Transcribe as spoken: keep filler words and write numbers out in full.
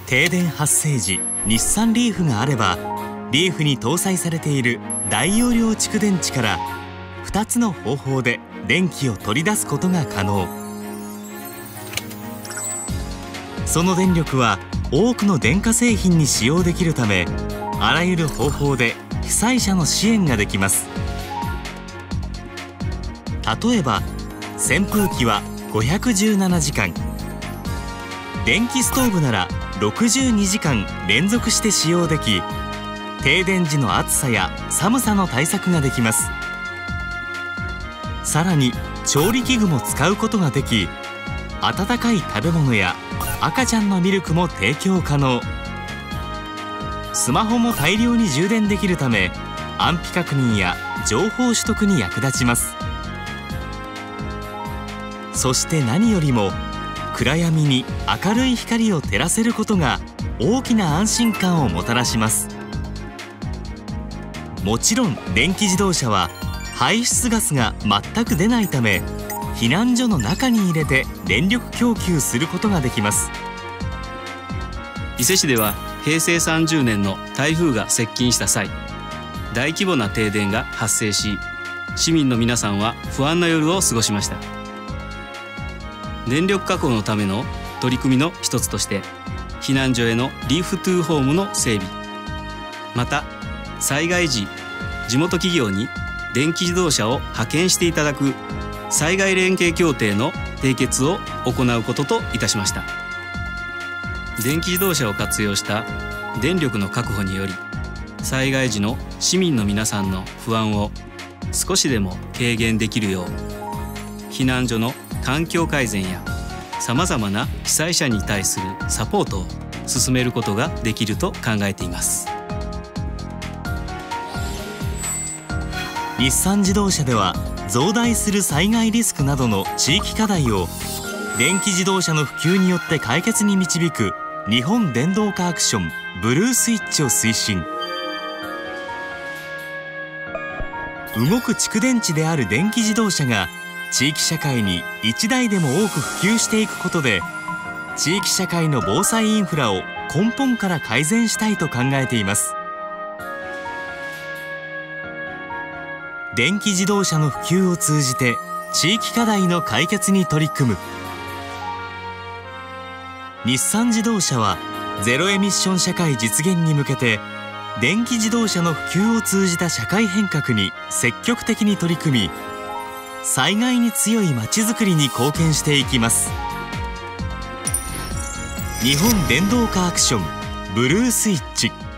停電発生時、日産リーフがあればリーフに搭載されている大容量蓄電池からふたつの方法で電気を取り出すことが可能。その電力は多くの電化製品に使用できるため、あらゆる方法で被災者の支援ができます。例えば扇風機はごひゃくじゅうななじかん、電気ストーブならろくじゅうにじかん連続して使用でき、停電時の暑さや寒さの対策ができます。さらに調理器具も使うことができ、温かい食べ物や赤ちゃんのミルクも提供可能。スマホも大量に充電できるため、安否確認や情報取得に役立ちます。そして何よりも暗闇に明るい光を照らせることが大きな安心感をもたらします。もちろん電気自動車は排出ガスが全く出ないため、避難所の中に入れて電力供給することができます。 伊勢市ではへいせいさんじゅうねんの台風が接近した際、大規模な停電が発生し、市民の皆さんは不安な夜を過ごしました。電力確保のための取り組みの一つとして、避難所へのリーフトゥーホームの整備、また災害時地元企業に電気自動車を派遣していただく災害連携協定の締結を行うことといたしました。電気自動車を活用した電力の確保により、災害時の市民の皆さんの不安を少しでも軽減できるよう、避難所の環境改善やさまざまな被災者に対するサポートを進めることができると考えています。 日産自動車では増大する災害リスクなどの地域課題を電気自動車の普及によって解決に導く日本電動化アクションブルースイッチを推進。動く蓄電池である電気自動車が地域社会にいちだいでも多く普及していくことで、地域社会の防災インフラを根本から改善したいと考えています。電気自動車の普及を通じて地域課題の解決に取り組む。日産自動車はゼロエミッション社会実現に向けて、電気自動車の普及を通じた社会変革に積極的に取り組み、災害に強いまちづくりに貢献していきます。日本電動化アクションブルースイッチ。